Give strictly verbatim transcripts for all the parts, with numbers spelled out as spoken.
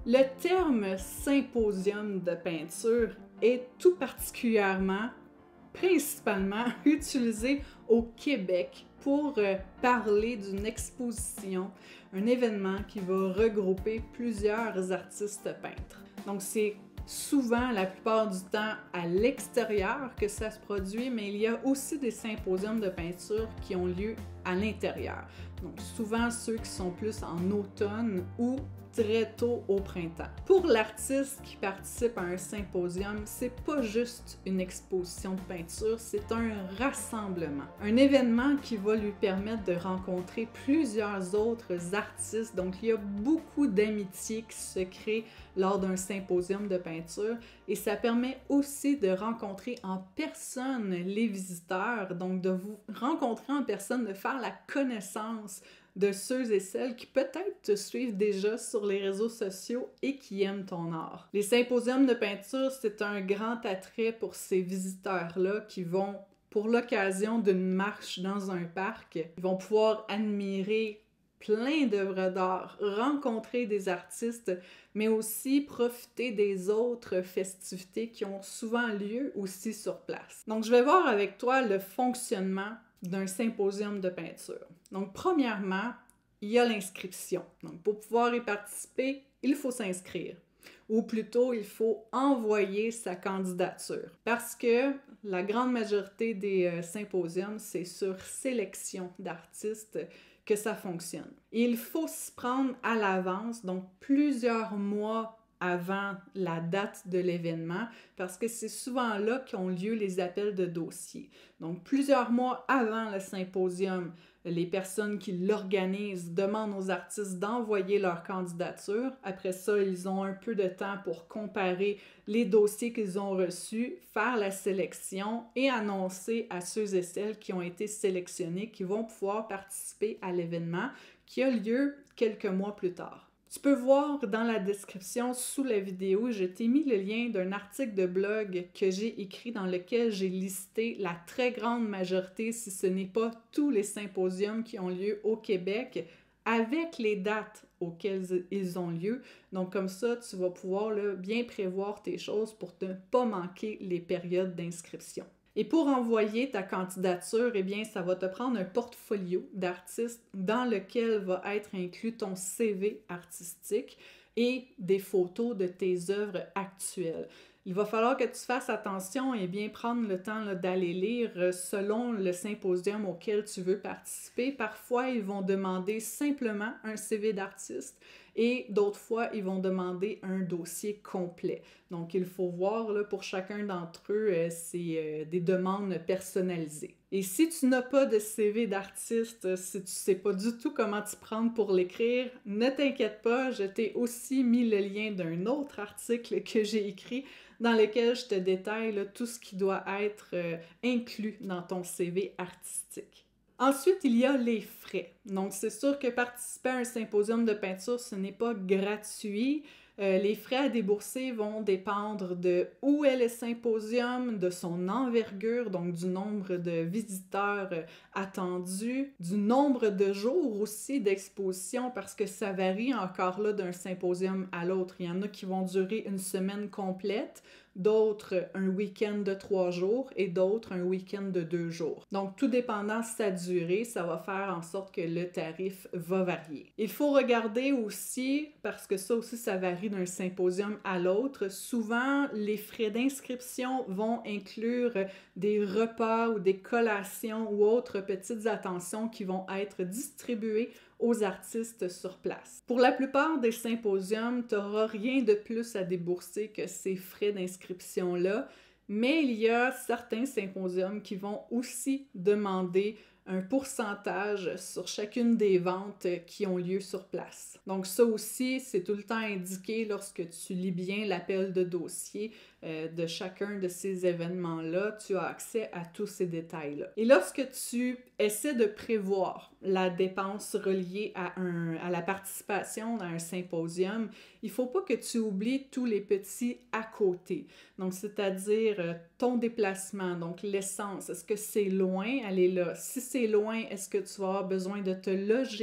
Le terme symposium de peinture est tout particulièrement, principalement utilisé au Québec pour euh, parler d'une exposition, un événement qui va regrouper plusieurs artistes peintres. Donc c'est souvent, la plupart du temps, à l'extérieur que ça se produit, mais il y a aussi des symposiums de peinture qui ont lieu à l'intérieur. Donc souvent ceux qui sont plus en automne ou très tôt au printemps. Pour l'artiste qui participe à un symposium, c'est pas juste une exposition de peinture, c'est un rassemblement. Un événement qui va lui permettre de rencontrer plusieurs autres artistes. Donc il y a beaucoup d'amitiés qui se créent lors d'un symposium de peinture et ça permet aussi de rencontrer en personne les visiteurs, donc de vous rencontrer en personne, de faire la connaissance de ceux et celles qui peut-être te suivent déjà sur les réseaux sociaux et qui aiment ton art. Les symposiums de peinture, c'est un grand attrait pour ces visiteurs-là qui vont, pour l'occasion d'une marche dans un parc, ils vont pouvoir admirer plein d'œuvres d'art, rencontrer des artistes, mais aussi profiter des autres festivités qui ont souvent lieu aussi sur place. Donc, je vais voir avec toi le fonctionnement d'un symposium de peinture. Donc, premièrement, il y a l'inscription. Donc, pour pouvoir y participer, il faut s'inscrire. Ou plutôt, il faut envoyer sa candidature. Parce que la grande majorité des euh, symposiums, c'est sur sélection d'artistes que ça fonctionne. Et il faut s'y prendre à l'avance, donc plusieurs mois avant la date de l'événement, parce que c'est souvent là qu'ont lieu les appels de dossiers. Donc, plusieurs mois avant le symposium, les personnes qui l'organisent demandent aux artistes d'envoyer leur candidature. Après ça, ils ont un peu de temps pour comparer les dossiers qu'ils ont reçus, faire la sélection et annoncer à ceux et celles qui ont été sélectionnés qui vont pouvoir participer à l'événement qui a lieu quelques mois plus tard. Tu peux voir dans la description sous la vidéo, je t'ai mis le lien d'un article de blog que j'ai écrit dans lequel j'ai listé la très grande majorité, si ce n'est pas tous les symposiums qui ont lieu au Québec, avec les dates auxquelles ils ont lieu. Donc comme ça, tu vas pouvoir là, bien prévoir tes choses pour ne pas manquer les périodes d'inscription. Et pour envoyer ta candidature, eh bien, ça va te prendre un portfolio d'artistes dans lequel va être inclus ton C V artistique et des photos de tes œuvres actuelles. Il va falloir que tu fasses attention et bien prendre le temps là, d'aller lire selon le symposium auquel tu veux participer. Parfois, ils vont demander simplement un C V d'artiste et d'autres fois, ils vont demander un dossier complet. Donc, il faut voir là, pour chacun d'entre eux, euh, c'est euh, des demandes personnalisées. Et si tu n'as pas de C V d'artiste, si tu ne sais pas du tout comment t'y prendre pour l'écrire, ne t'inquiète pas, je t'ai aussi mis le lien d'un autre article que j'ai écrit dans lequel je te détaille là, tout ce qui doit être euh, inclus dans ton C V artistique. Ensuite, il y a les frais. Donc, c'est sûr que participer à un symposium de peinture, ce n'est pas gratuit. Euh, les frais à débourser vont dépendre de où est le symposium, de son envergure, donc du nombre de visiteurs euh, attendus, du nombre de jours aussi d'exposition, parce que ça varie encore là d'un symposium à l'autre. Il y en a qui vont durer une semaine complète, d'autres un week-end de trois jours et d'autres un week-end de deux jours. Donc, tout dépendant de sa durée, ça va faire en sorte que le tarif va varier. Il faut regarder aussi, parce que ça aussi, ça varie d'un symposium à l'autre, souvent, les frais d'inscription vont inclure des repas ou des collations ou autres petites attentions qui vont être distribuées aux artistes sur place. Pour la plupart des symposiums, tu n'auras rien de plus à débourser que ces frais d'inscription-là, mais il y a certains symposiums qui vont aussi demander un pourcentage sur chacune des ventes qui ont lieu sur place. Donc ça aussi, c'est tout le temps indiqué lorsque tu lis bien l'appel de dossier euh, de chacun de ces événements-là. Tu as accès à tous ces détails-là. Et lorsque tu essaies de prévoir la dépense reliée à, un, à la participation à un symposium, il ne faut pas que tu oublies tous les petits à côté. Donc, c'est-à-dire euh, ton déplacement, donc l'essence. Est-ce que c'est loin? Allez là. Si c'est loin, est-ce que tu vas avoir besoin de te loger?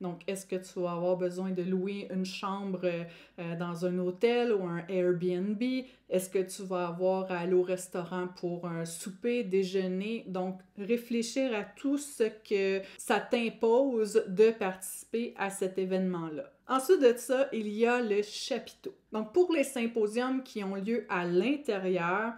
Donc, est-ce que tu vas avoir besoin de louer une chambre euh, dans un hôtel ou un Airbnb? Est-ce que tu vas avoir à aller au restaurant pour un souper, déjeuner? Donc, réfléchir à tout ce que ça t'impose de participer à cet événement-là. Ensuite de ça, il y a le chapiteau. Donc, pour les symposiums qui ont lieu à l'intérieur,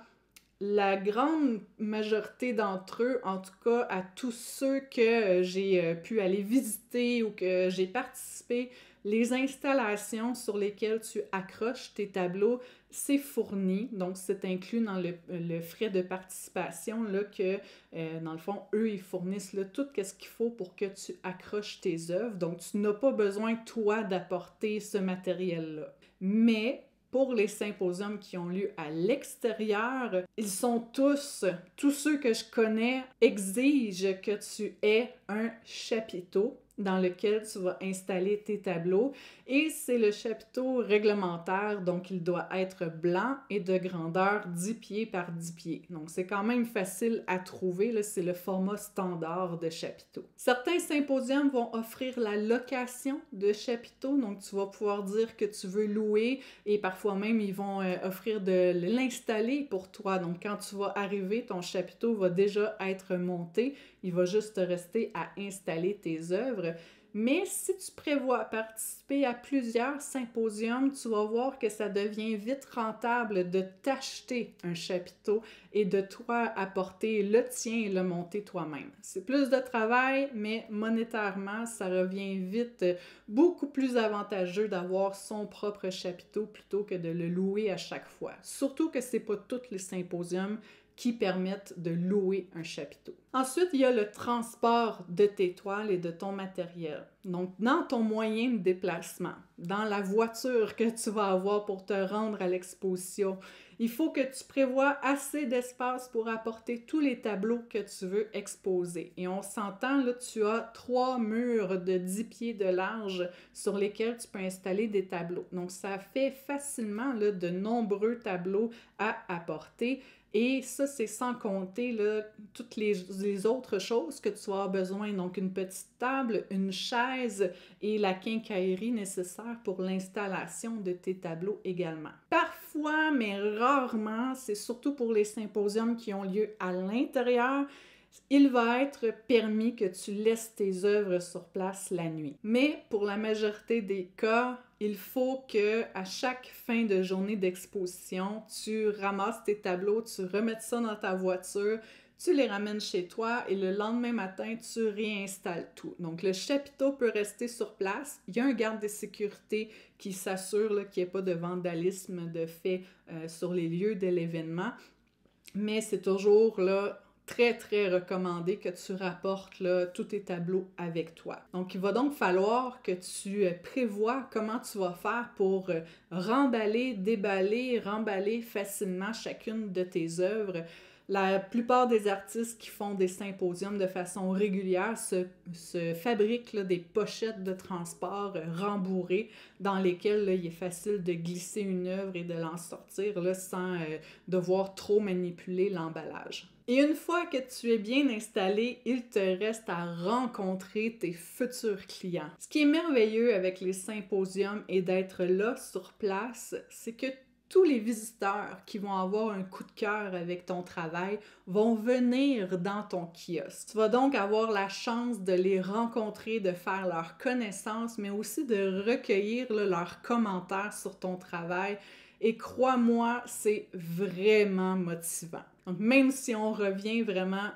la grande majorité d'entre eux, en tout cas à tous ceux que j'ai pu aller visiter ou que j'ai participé, les installations sur lesquelles tu accroches tes tableaux, c'est fourni. Donc, c'est inclus dans le, le frais de participation là, que, euh, dans le fond, eux, ils fournissent là, tout ce qu'il faut pour que tu accroches tes œuvres. Donc, tu n'as pas besoin, toi, d'apporter ce matériel-là. Mais pour les symposiums qui ont lieu à l'extérieur, ils sont tous, tous ceux que je connais, exigent que tu aies un chapiteau dans lequel tu vas installer tes tableaux. Et c'est le chapiteau réglementaire, donc il doit être blanc et de grandeur dix pieds par dix pieds. Donc c'est quand même facile à trouver, là, c'est le format standard de chapiteau. Certains symposiums vont offrir la location de chapiteaux, donc tu vas pouvoir dire que tu veux louer et parfois même ils vont euh, offrir de l'installer pour toi. Donc quand tu vas arriver, ton chapiteau va déjà être monté, il va juste rester à installer tes œuvres. Mais si tu prévois participer à plusieurs symposiums, tu vas voir que ça devient vite rentable de t'acheter un chapiteau et de toi apporter le tien et le monter toi-même. C'est plus de travail, mais monétairement, ça revient vite beaucoup plus avantageux d'avoir son propre chapiteau plutôt que de le louer à chaque fois. Surtout que c'est pas tous les symposiums qui permettent de louer un chapiteau. Ensuite, il y a le transport de tes toiles et de ton matériel. Donc, dans ton moyen de déplacement, dans la voiture que tu vas avoir pour te rendre à l'exposition, il faut que tu prévois assez d'espace pour apporter tous les tableaux que tu veux exposer. Et on s'entend, là, tu as trois murs de dix pieds de large sur lesquels tu peux installer des tableaux. Donc, ça fait facilement là, de nombreux tableaux à apporter. Et ça, c'est sans compter là, toutes les, les autres choses que tu as besoin. Donc, une petite table, une chaise et la quincaillerie nécessaire pour l'installation de tes tableaux également. Parfois, mais rarement, c'est surtout pour les symposiums qui ont lieu à l'intérieur, il va être permis que tu laisses tes œuvres sur place la nuit. Mais pour la majorité des cas, il faut que à chaque fin de journée d'exposition, tu ramasses tes tableaux, tu remettes ça dans ta voiture, tu les ramènes chez toi et le lendemain matin, tu réinstalles tout. Donc, le chapiteau peut rester sur place. Il y a un garde de sécurité qui s'assure là, qu'il n'y ait pas de vandalisme de fait euh, sur les lieux de l'événement. Mais c'est toujours là, très, très recommandé que tu rapportes là, tous tes tableaux avec toi. Donc, il va donc falloir que tu prévois comment tu vas faire pour remballer, déballer, remballer facilement chacune de tes œuvres. La plupart des artistes qui font des symposiums de façon régulière se, se fabriquent là, des pochettes de transport rembourrées dans lesquelles là, il est facile de glisser une œuvre et de l'en sortir là, sans euh, devoir trop manipuler l'emballage. Et une fois que tu es bien installé, il te reste à rencontrer tes futurs clients. Ce qui est merveilleux avec les symposiums et d'être là sur place, c'est que tous les visiteurs qui vont avoir un coup de cœur avec ton travail vont venir dans ton kiosque. Tu vas donc avoir la chance de les rencontrer, de faire leur connaissance, mais aussi de recueillir là, leurs commentaires sur ton travail. Et crois-moi, c'est vraiment motivant. Donc, même si on revient vraiment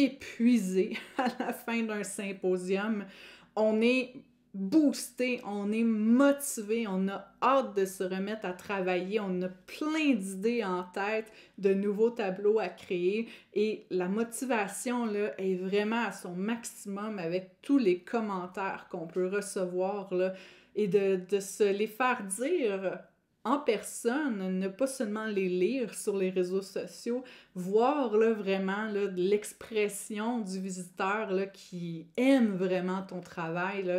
épuisé à la fin d'un symposium, on est boosté, on est motivé, on a hâte de se remettre à travailler, on a plein d'idées en tête, de nouveaux tableaux à créer et la motivation là, est vraiment à son maximum avec tous les commentaires qu'on peut recevoir là, et de, de se les faire dire en personne, ne pas seulement les lire sur les réseaux sociaux, voir là, vraiment là, l'expression du visiteur là, qui aime vraiment ton travail, là,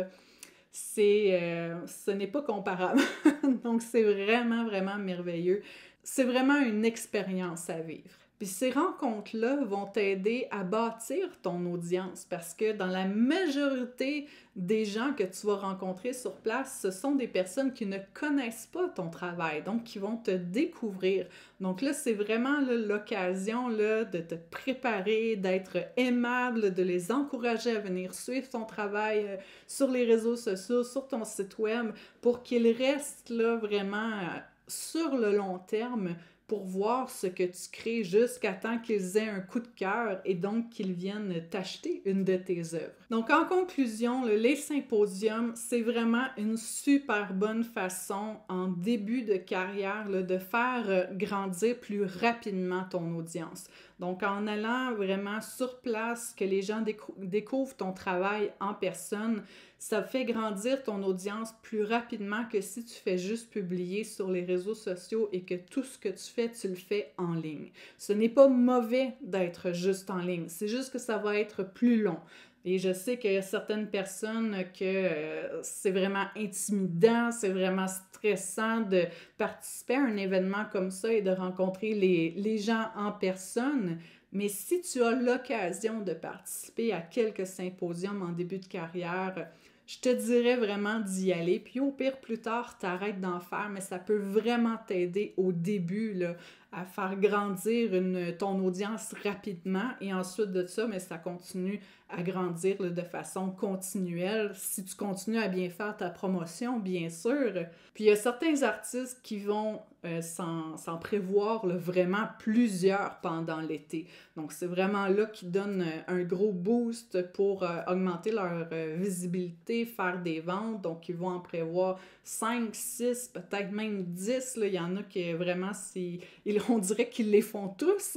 c'est, euh, ce n'est pas comparable. Donc, c'est vraiment, vraiment merveilleux. C'est vraiment une expérience à vivre. Puis ces rencontres-là vont t'aider à bâtir ton audience parce que dans la majorité des gens que tu vas rencontrer sur place, ce sont des personnes qui ne connaissent pas ton travail, donc qui vont te découvrir. Donc là, c'est vraiment là, l'occasion là, de te préparer, d'être aimable, de les encourager à venir suivre ton travail euh, sur les réseaux sociaux, sur ton site web, pour qu'ils restent là vraiment euh, sur le long terme pour voir ce que tu crées jusqu'à temps qu'ils aient un coup de cœur et donc qu'ils viennent t'acheter une de tes œuvres. Donc en conclusion, les symposiums, c'est vraiment une super bonne façon en début de carrière là, de faire grandir plus rapidement ton audience. Donc en allant vraiment sur place, que les gens décou- découvrent ton travail en personne, ça fait grandir ton audience plus rapidement que si tu fais juste publier sur les réseaux sociaux et que tout ce que tu fais, tu le fais en ligne. Ce n'est pas mauvais d'être juste en ligne, c'est juste que ça va être plus long. Et je sais qu'il y a certaines personnes que euh, c'est vraiment intimidant, c'est vraiment stressant de participer à un événement comme ça et de rencontrer les, les gens en personne. Mais si tu as l'occasion de participer à quelques symposiums en début de carrière, je te dirais vraiment d'y aller. Puis au pire, plus tard, t'arrêtes d'en faire, mais ça peut vraiment t'aider au début là, à faire grandir une, ton audience rapidement. Et ensuite de ça, mais ça continue à grandir là, de façon continuelle. Si tu continues à bien faire ta promotion, bien sûr. Puis il y a certains artistes qui vont euh, s'en, s'en prévoir là, vraiment plusieurs pendant l'été. Donc c'est vraiment là qu'ils donnent un gros boost pour euh, augmenter leur euh, visibilité, faire des ventes. Donc ils vont en prévoir cinq, six, peut-être même dix. Là. Il y en a qui vraiment, si, ils, on dirait qu'ils les font tous.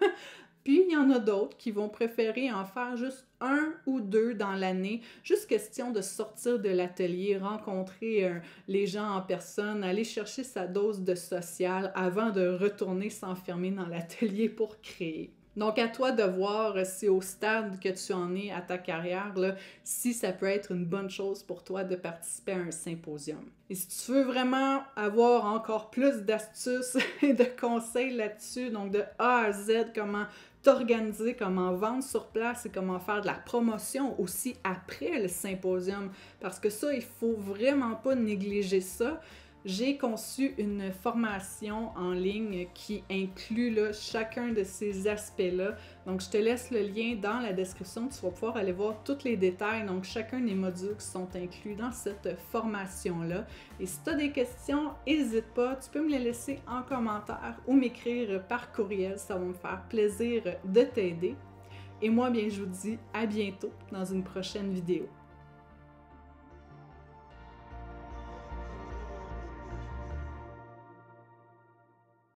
Puis, il y en a d'autres qui vont préférer en faire juste un ou deux dans l'année. Juste question de sortir de l'atelier, rencontrer euh, les gens en personne, aller chercher sa dose de social avant de retourner s'enfermer dans l'atelier pour créer. Donc, à toi de voir si au stade que tu en es à ta carrière, là, si ça peut être une bonne chose pour toi de participer à un symposium. Et si tu veux vraiment avoir encore plus d'astuces et de conseils là-dessus, donc de A à Z, comment t'organiser, comment vendre sur place et comment faire de la promotion aussi après le symposium, parce que ça, il faut vraiment pas négliger ça. J'ai conçu une formation en ligne qui inclut là, chacun de ces aspects-là. Donc, je te laisse le lien dans la description. Tu vas pouvoir aller voir tous les détails. Donc, chacun des modules qui sont inclus dans cette formation-là. Et si tu as des questions, n'hésite pas. Tu peux me les laisser en commentaire ou m'écrire par courriel. Ça va me faire plaisir de t'aider. Et moi, bien, je vous dis à bientôt dans une prochaine vidéo.